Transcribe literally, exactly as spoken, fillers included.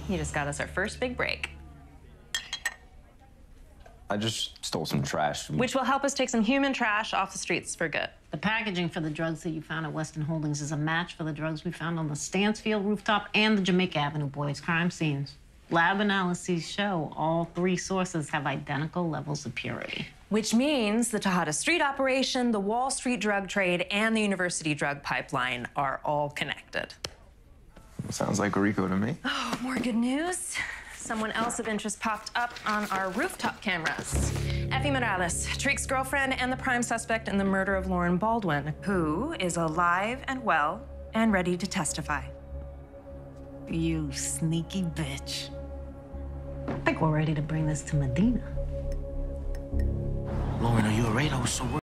You just got us our first big break. I just stole some trash. Which will help us take some human trash off the streets for good. The packaging for the drugs that you found at Weston Holdings is a match for the drugs we found on the Stansfield rooftop and the Jamaica Avenue Boys crime scenes. Lab analyses show all three sources have identical levels of purity. Which means the Tejada Street operation, the Wall Street drug trade, and the university drug pipeline are all connected. Sounds like Rico to me. Oh, more good news. Someone else of interest popped up on our rooftop cameras. Effie Morales, Tariq's girlfriend and the prime suspect in the murder of Lauren Baldwin, who is alive and well and ready to testify. You sneaky bitch. I think we're ready to bring this to Medina. Lauren, are you all right? I was so worried.